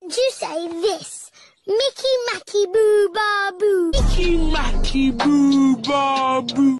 you say this? Mickey Macky Boo Ba Boo. Mickey Macky Boo Ba Boo.